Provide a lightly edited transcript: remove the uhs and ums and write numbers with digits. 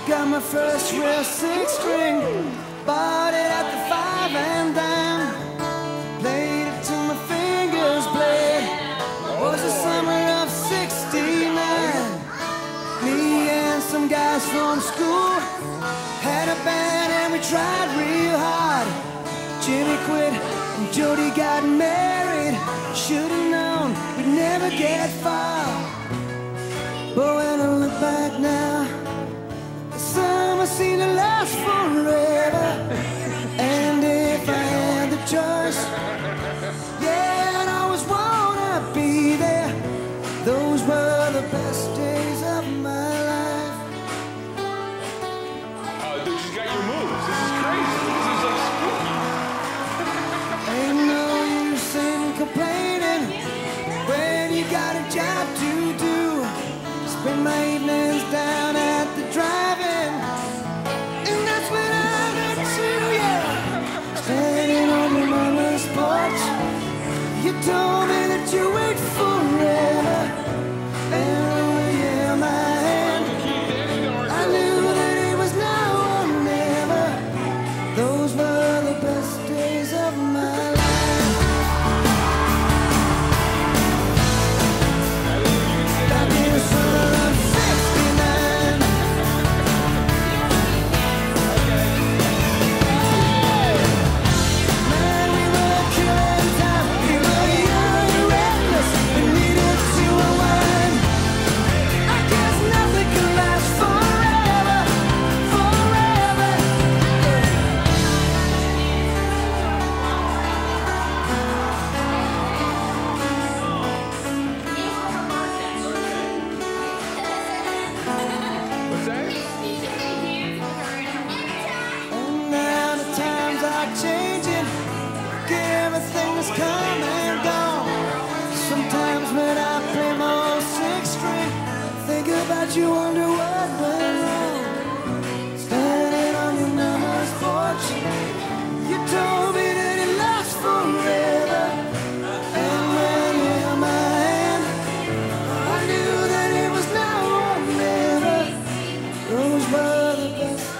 got my first real six-string, bought it at the 5 and dime, played it till my fingers bled. It was the summer of '69. Me and some guys from school had a band and we tried real hard. Jimmy quit and Jody got married. Should've known we'd never get far. But when I look back now, the summer seemed to last forever. And if I had the choice, yeah, I'd always wanna be there. Those were the best days of my life. Oh, dude, you got your moves. This is crazy. This is so spooky. Ain't no use in complaining when you got a job to do. Spend my evenings down at the drive-in, and that's when I met you, yeah. Standing on your mama's porch, you told me that you wait forever. And when you held my hand, I knew that it was now or never. Those were the best days of my life. Back in the summer of '69. Man, we were killing time. We were young and reckless. We needed to unwind. I guess nothing can last forever, forever. What's that? And now the times are changing. Everything has come and gone. Sometimes when I play my old six-string, think about you, wonder what went wrong. Standing on your mama's porch, you told me that it lasts forever. And when you held my hand, I knew that it was now or never. Those were the best